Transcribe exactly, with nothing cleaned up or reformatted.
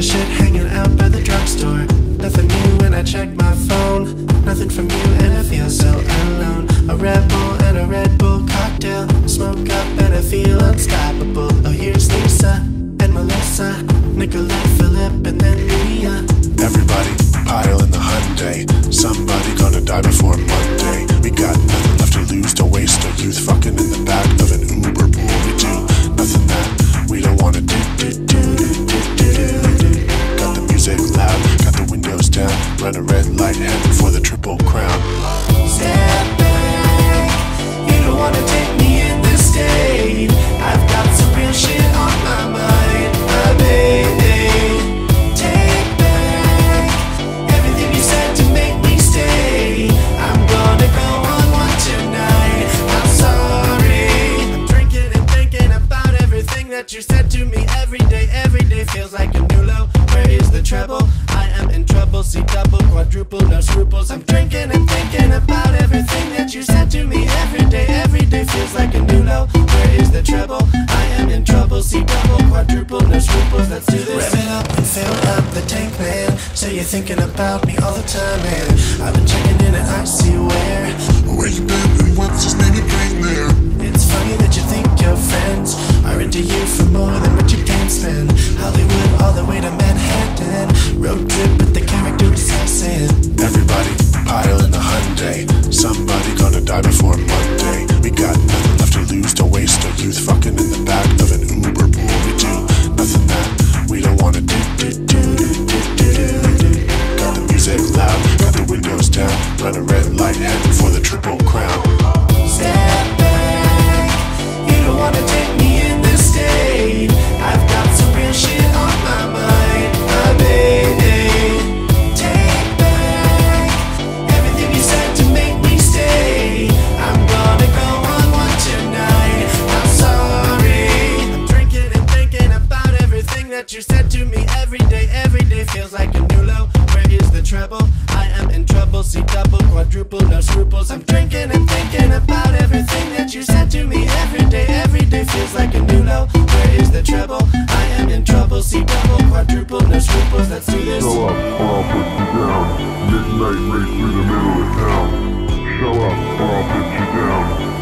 the shit hanging out by the drugstore. Nothing new when I check my phone. Nothing from you and I feel so alone. A Red Bull and a Red Bull cocktail. Smoke up and I feel unstoppable. Oh, here's Lisa and Melissa, Nicolette, Philip, and then Mia. Everybody pile in the Hyundai. Somebody gonna die before Monday. We got nothing left to lose, to waste our youth. Fucking in the back of an Uber pool. We do nothing that we don't wanna do. do, do, do, do, do, do. Got the music loud, got the windows down. Run a red light, heading for the Triple Crown. Step back, you don't wanna take me in this state. I've got some real shit on my mind, my baby. Take back everything you said to make me stay. I'm gonna go on one tonight. I'm sorry. I'm drinking and thinking about everything that you said to me every day. Every day feels like a new low. Where is the treble? I am in trouble. See double, quadruple, no scruples. I'm drinking and thinking about everything that you said to me every day. Every day feels like a new low. Where is the treble? I am in trouble. See double, quadruple, no scruples. Let's do this. Rev it up and fill up the tank, man. Say you're thinking about me all the time, man. I've been checking in and I see where. Where you been and what's his name you bring there? It's funny that you think your friends are into you for more than what you can spend. Hollywood all the way to Manhattan. Road trip with the character assassin. Everybody pile in the Hyundai. Somebody gonna die before Monday. We got nothing left to lose, to waste our youth. Fucking in the back of an Uber pool. We do nothing that we don't wanna do. do, do, do, do, do, do. Got the music loud, got the windows down. Run a red light, heading for the Triple Crown. Step back, you don't wanna take me in this state. I've got some real shit on my mind, my baby. Take back everything you said to make me stay. I'm gonna go on one tonight. I'm sorry. I'm drinking and thinking about everything that you said to me every day. Every day feels like a new low. Where is the treble? I am in trouble. See double, quadruple, no scruples. I'm drinking and thinking about everything that you said to me every day. Every day feels like a new low. Where is the treble? I am in trouble. See double, quadruple, no scruples. Let's do this. Show up or I'll put you down. Midnight race through the middle of town. Show up or I'll put you down.